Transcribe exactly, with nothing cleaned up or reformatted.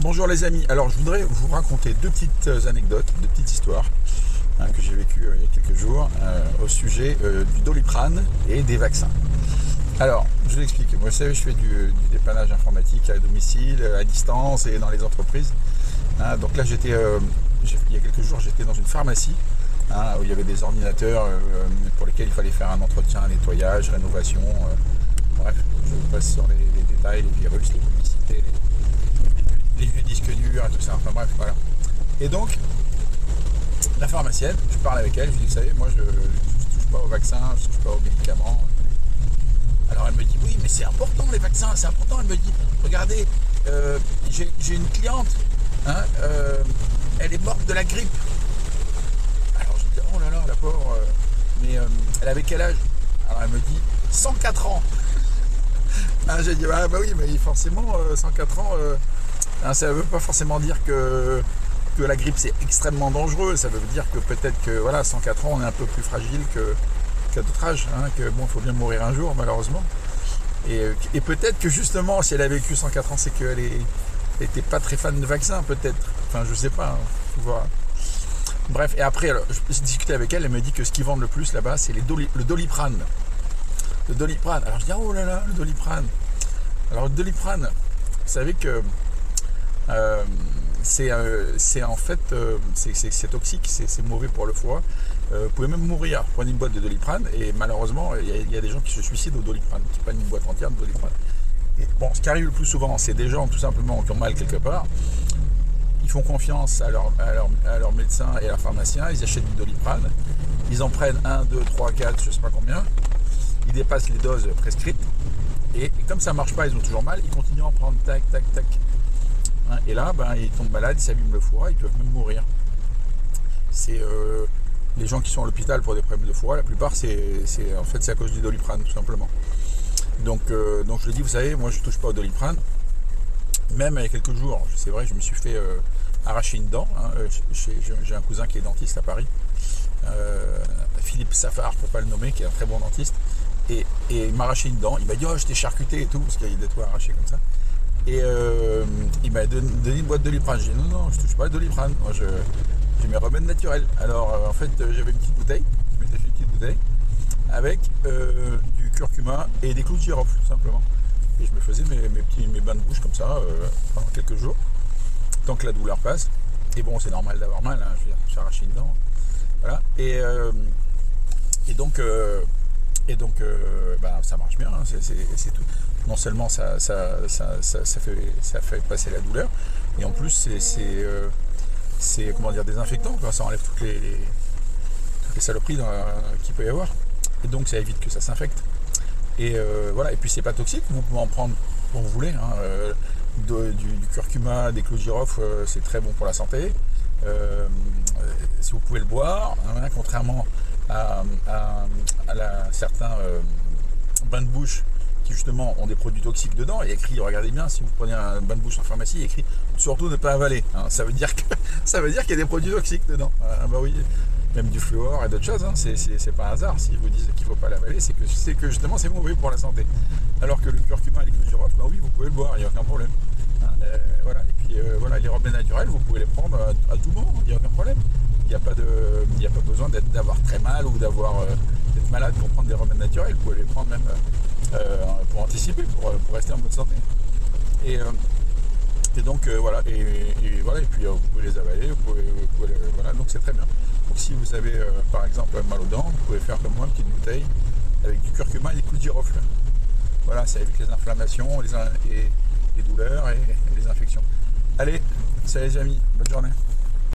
Bonjour les amis, alors je voudrais vous raconter deux petites anecdotes, deux petites histoires hein, que j'ai vécues euh, il y a quelques jours euh, au sujet euh, du Doliprane et des vaccins. Alors, je vous explique, moi vous savez, je fais du, du dépannage informatique à domicile, à distance et dans les entreprises. Hein, donc là, j'étais, euh, il y a quelques jours, j'étais dans une pharmacie hein, où il y avait des ordinateurs euh, pour lesquels il fallait faire un entretien, un nettoyage, rénovation. Euh, bref, je passe sur les, les détails, les virus, les publicités, les, les vieux disques durs et tout ça, enfin bref, voilà. Et donc, la pharmacienne, je parle avec elle, je lui dis, vous savez, moi je ne touche pas aux vaccins, je ne touche pas aux médicaments. Alors elle me dit, oui, mais c'est important les vaccins, c'est important. Elle me dit, regardez, euh, j'ai une cliente, hein, euh, elle est morte de la grippe. Alors je dis, oh là là, la pauvre, euh, mais euh, elle avait quel âge? Alors elle me dit, cent quatre ans. Ah, j'ai dit, ah bah oui, mais forcément, euh, cent quatre ans, euh, hein, ça ne veut pas forcément dire que, que la grippe c'est extrêmement dangereux, ça veut dire que peut-être que, voilà, cent quatre ans, on est un peu plus fragile que qu'à d'autres âges, hein, que bon, il faut bien mourir un jour, malheureusement. Et, et peut-être que justement, si elle a vécu cent quatre ans, c'est qu'elle n'était pas très fan de vaccins, peut-être. Enfin, je sais pas, hein, faut voir. Bref, et après, alors, je discutais avec elle, elle me dit que ce qu'ils vendent le plus là-bas, c'est Doli, le Doliprane. Le Doliprane. Alors je dis, oh là là, le Doliprane. Alors le Doliprane, vous savez que euh, c'est euh, en fait, euh, c'est toxique, c'est mauvais pour le foie. Euh, vous pouvez même mourir. Prenez une boîte de Doliprane et malheureusement, il y, y a des gens qui se suicident au Doliprane, qui prennent une boîte entière de Doliprane. Et bon, ce qui arrive le plus souvent, c'est des gens tout simplement qui ont mal quelque part. Ils font confiance à leur, à, leur, à leur médecin et à leur pharmacien, ils achètent du Doliprane, ils en prennent un, deux, trois, quatre, je ne sais pas combien, ils dépassent les doses prescrites, et, et comme ça ne marche pas, ils ont toujours mal, ils continuent à en prendre, tac, tac, tac. Hein, et là, ben, ils tombent malades, ils s'abîment le foie, ils peuvent même mourir. C'est euh, les gens qui sont à l'hôpital pour des problèmes de foie, la plupart, c'est en fait, c'est à cause du Doliprane, tout simplement. Donc, euh, donc je le dis, vous savez, moi je ne touche pas au Doliprane. Même il y a quelques jours, c'est vrai, je me suis fait euh, arracher une dent. Hein, j'ai un cousin qui est dentiste à Paris, euh, Philippe Safar, pour ne pas le nommer, qui est un très bon dentiste. Et, et il m'a arraché une dent. Il m'a dit, oh, je t'ai charcuté et tout, parce qu'il y a des toits arrachés comme ça. Et euh, il m'a donné une boîte de Doliprane. J'ai dit, non, non, je touche pas le Doliprane. Moi, j'ai mes remèdes naturels. Alors, euh, en fait, j'avais une petite bouteille. Je m'étais fait une petite bouteille avec euh, du curcuma et des clous de girofle, tout simplement. Et je me faisais mes, mes petits mes bains de bouche comme ça euh, pendant quelques jours, tant que la douleur passe. Et bon, c'est normal d'avoir mal, hein, je veux dire, j'ai arraché une dent. Voilà. Et, euh, et donc, euh, et donc euh, bah, ça marche bien, hein, c'est tout. Non seulement ça, ça, ça, ça, ça, fait, ça fait passer la douleur, et en plus c'est euh, comment dire, désinfectant, quoi. Ça enlève toutes les, les, toutes les saloperies qu'il peut y avoir. Et donc ça évite que ça s'infecte. Et euh, voilà, et puis c'est pas toxique, vous pouvez en prendre quand vous voulez, hein. euh, de, du, du curcuma, des clous de girofle, euh, c'est très bon pour la santé. Euh, si vous pouvez le boire, hein, contrairement à, à, à la, certains euh, bains de bouche qui justement ont des produits toxiques dedans, il y a écrit, regardez bien, si vous prenez un bain de bouche en pharmacie, il y a écrit surtout ne pas avaler, hein. Ça veut dire que ça veut dire qu'il y a des produits toxiques dedans. Ah, bah oui, même du fluor et d'autres choses, hein. C'est pas un hasard s'ils vous disent qu'il ne faut pas l'avaler, c'est que, c'est que justement c'est mauvais pour la santé. Alors que le curcuma et les clous de girofle, bah oui, vous pouvez le boire, il n'y a aucun problème. Hein, euh, voilà. Et puis euh, voilà, les remèdes naturels, vous pouvez les prendre à, à tout moment, il n'y a aucun problème. Il n'y a, a pas besoin d'avoir très mal ou d'avoir euh, d'être malade pour prendre des remèdes naturels. Vous pouvez les prendre même euh, pour anticiper, pour, pour rester en bonne santé. Et, euh, et donc euh, voilà, et, et voilà, et puis euh, vous pouvez les avaler, vous pouvez, vous pouvez les, voilà, donc c'est très bien. Donc si vous avez euh, par exemple mal aux dents, vous pouvez faire comme moi une petite bouteille avec du curcuma et des clous de girofle. Voilà, ça évite les inflammations, les, et, les douleurs et, et les infections. Allez, salut les amis, bonne journée.